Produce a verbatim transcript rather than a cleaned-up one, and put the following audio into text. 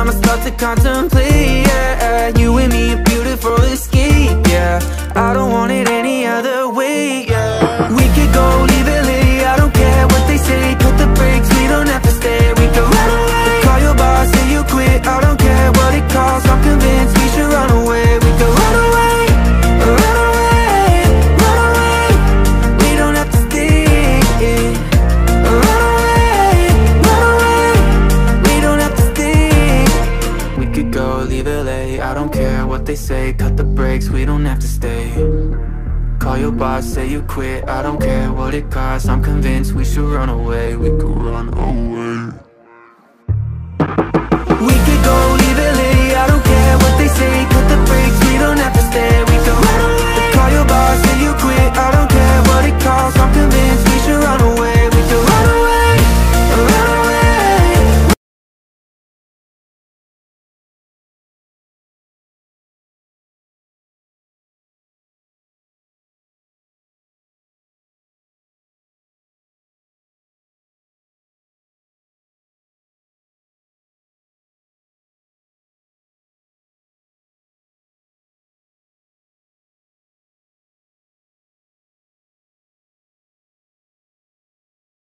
I'ma start to contemplate, yeah. You and me, a beautiful escape, yeah. I don't want it any other way, yeah. We could go, leave it late, I don't care what they say. Put the brakes, we don't have to stay. We could run away, call your boss, say you quit. I don't care what it costs, I'm convinced we should run away. We could run away, run away, run away. We don't have to stay. Run away, run away. We don't have to stay. We could go, leave it late, I don't care what they say. Cut the brakes, we don't have to stay. Call your boss, say you quit. I don't care what it costs, I'm convinced we should run away. We could run away.